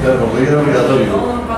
Claro, como medida obligatorio.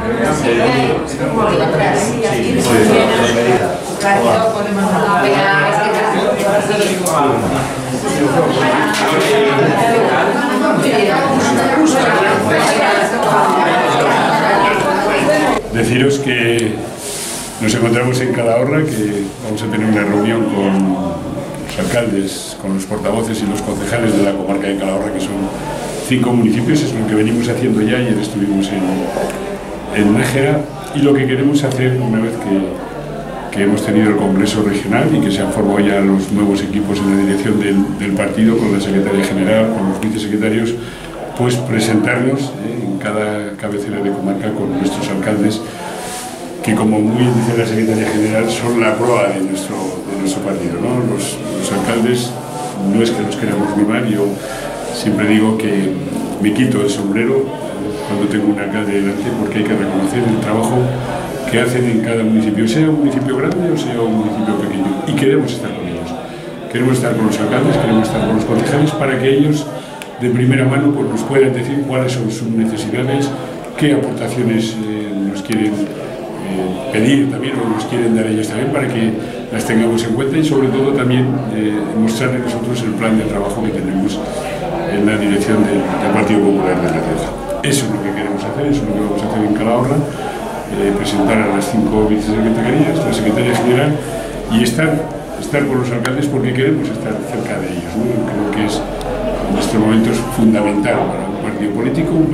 Deciros que nos encontramos en Calahorra, que vamos a tener una reunión con los alcaldes, con los portavoces y los concejales de la comarca de Calahorra, que son 5 municipios. Es lo que venimos haciendo ya. Ayer estuvimos en Nájera, y lo que queremos hacer, una vez que hemos tenido el Congreso Regional y que se han formado ya los nuevos equipos en la dirección del partido, con la secretaria general, con los vicesecretarios, pues presentarnos en cada cabecera de comarca con nuestros alcaldes, que, como muy bien dice la secretaria general, son la proa de nuestro partido, ¿no? Los alcaldes no es que los queramos mimar. Yo siempre digo que me quito el sombrero cuando tengo un alcalde delante, porque hay que reconocer el trabajo que hacen en cada municipio, sea un municipio grande o sea un municipio pequeño, y queremos estar con ellos. Queremos estar con los alcaldes, queremos estar con los concejales, para que ellos de primera mano pues nos puedan decir cuáles son sus necesidades, qué aportaciones nos quieren pedir también, o nos quieren dar ellos también, para que las tengamos en cuenta, y sobre todo también mostrarles nosotros el plan de trabajo que tenemos en la dirección del Partido Popular de La Rioja. Eso es lo que queremos hacer, eso es lo que vamos a hacer en Calahorra, presentar a las 5 vicesecretarías, la secretaria general, y estar con los alcaldes, porque queremos estar cerca de ellos, ¿no? Creo que es, en este momento, es fundamental para un partido político, el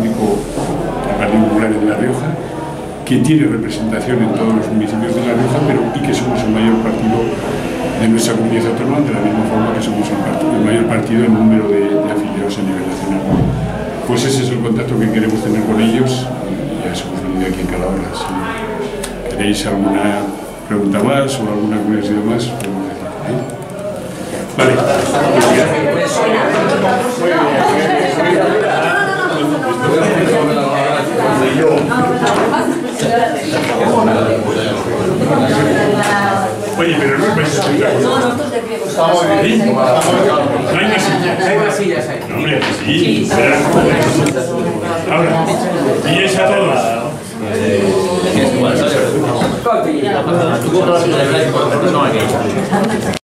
Partido Popular de La Rioja, que tiene representación en todos los municipios de La Rioja, y que somos el mayor partido de nuestra comunidad autónoma, de la misma forma que somos el mayor partido en número de afiliados a nivel nacional. Pues ese es el contacto que queremos tener con ellos, y ya hemos venido aquí en Calahorra. Si queréis alguna pregunta más o alguna curiosidad más, podemos decir. Vale. Oye, pero no vais a sentar. No, nosotros de pie. ¿Estamos bien? No hay más sillas. Hay más sillas ahí. No, hombre, sí. Ahora, y es a todos. ¿Tú